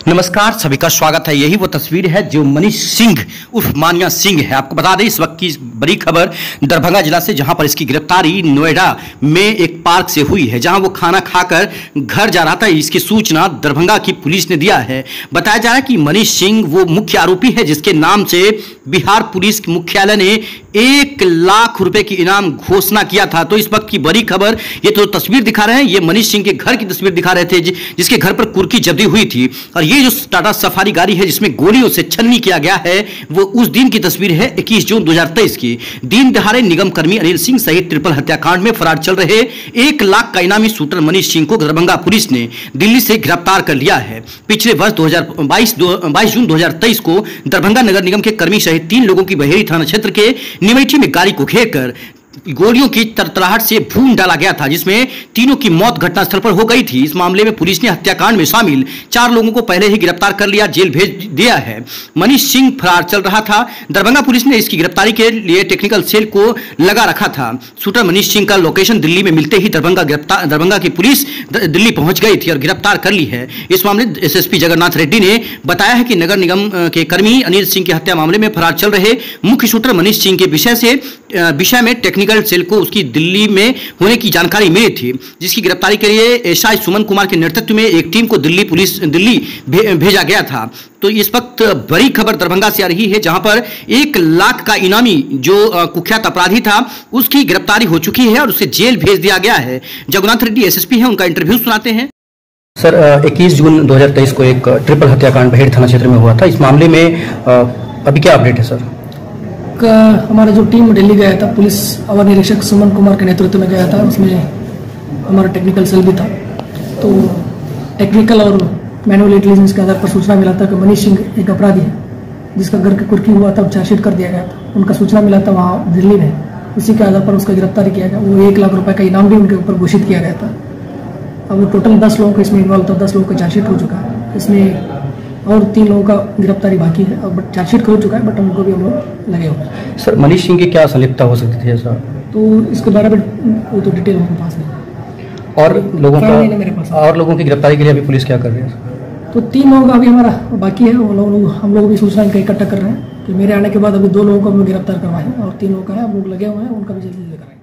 नमस्कार, सभी का स्वागत है। यही वो तस्वीर है जो मनीष सिंह उर्फ मानिया सिंह है। आपको बता दें इस वक्त की बड़ी खबर दरभंगा जिला से, जहां पर इसकी गिरफ्तारी नोएडा में एक पार्क से हुई है, जहां वो खाना खाकर घर जा रहा था। इसकी सूचना दरभंगा की पुलिस ने दिया है। बताया जा रहा है कि मनीष सिंह वो मुख्य आरोपी है जिसके नाम से बिहार पुलिस मुख्यालय ने 1 लाख रुपए की इनाम घोषणा किया था। तो इस वक्त की बड़ी खबर, ये तो तस्वीर दिखा रहे हैं, ये मनीष सिंह के घर की तस्वीर दिखा रहे थे जिसके घर पर कुर्की जब्ती हुई थी। और ये जो टाटा सफारी गाड़ी है जिसमें गोलियों से छन्नी किया गया है, वो उस दिन की तस्वीर है 21 जून 2023 की। दिन दहाड़े निगम कर्मी अनिल सिंह सहित ट्रिपल हत्याकांड में फरार चल रहे 1 लाख का इनामी शूटर मनीष सिंह को दरभंगा पुलिस ने दिल्ली से गिरफ्तार कर लिया है। पिछले वर्ष 22 जून 2023 को दरभंगा नगर निगम के कर्मी सहित 3 लोगों की बहेरी थाना क्षेत्र के निमेठी में गाड़ी को घेरकर गोलियों की तरतराहट से भून डाला गया था, जिसमें तीनों की मौत घटनास्थल पर हो गई थी। इस मामले में पुलिस ने हत्याकांड में शामिल 4 लोगों को पहले ही गिरफ्तार कर लिया, जेल भेज दिया है। मनीष सिंह फरार चल रहा था। दरभंगा पुलिस ने इसकी गिरफ्तारी के लिए टेक्निकल सेल को लगा रखा था। शूटर मनीष सिंह का लोकेशन दिल्ली में मिलते ही दरभंगा की पुलिस दिल्ली पहुंच गई थी और गिरफ्तार कर ली है। इस मामले में एसएसपी जगन्नाथ रेड्डी ने बताया है कि नगर निगम के कर्मी अनिल सिंह की हत्या मामले में फरार चल रहे मुख्य शूटर मनीष सिंह के विषय में टेक्निकल सेल को उसकी दिल्ली में होने की जानकारी मिली थी, जिसकी गिरफ्तारी के लिए एसआई सुमन कुमार के नेतृत्व में एक टीम को दिल्ली भेजा गया था। तो इस वक्त बड़ी खबर दरभंगा से आ रही है, जहां पर 1 लाख का इनामी जो कुख्यात अपराधी था उसकी गिरफ्तारी हो चुकी है और उसे जेल भेज दिया गया है। जगन्नाथ रेड्डी एसएसपी है, उनका इंटरव्यू सुनाते हैं। सर, 21 जून 2023 को एक ट्रिपल हत्याकांड बहेड़ी थाना क्षेत्र में हुआ था। इस मामले में अभी क्या अपडेट है सर? हमारा जो टीम दिल्ली गया था, पुलिस अवर निरीक्षक सुमन कुमार के नेतृत्व में गया था, उसमें हमारा टेक्निकल सेल भी था। तो टेक्निकल और मैनुअल इंटेलिजेंस के आधार पर सूचना मिला था कि मनीष सिंह एक अपराधी है जिसका घर की कुर्की हुआ था, चार्जशीट कर दिया गया था। उनका सूचना मिला था वहाँ दिल्ली में, उसी के आधार पर उसका गिरफ्तारी किया गया। वो 1 लाख रुपए का इनाम भी उनके ऊपर घोषित किया गया था। अब टोटल 10 लोगों को इसमें इन्वॉल्व था, 10 लोगों का चार्जशीट हो चुका है। इसमें और 3 लोगों का गिरफ्तारी बाकी है और चार्जशीट हो चुका है, बट उनको भी हम लोग लगे हुए हैं। सर, मनीष सिंह की क्या संलिप्तता हो सकती थी सर? तो इसके बारे में वो तो डिटेल हमारे पास नहीं। और मेरे पास और लोगों की गिरफ्तारी के लिए अभी पुलिस क्या कर रही है? तो 3 लोगों का अभी हमारा बाकी है, वो लोग हम लोग भी सूचना इकट्ठा कर रहे हैं कि मेरे आने के बाद अभी 2 लोगों को हम लोग गिरफ्तार करवाएं और 3 लोगों का है, हम लोग लगे हुए हैं, उनका भी जल्दी कराएंगे।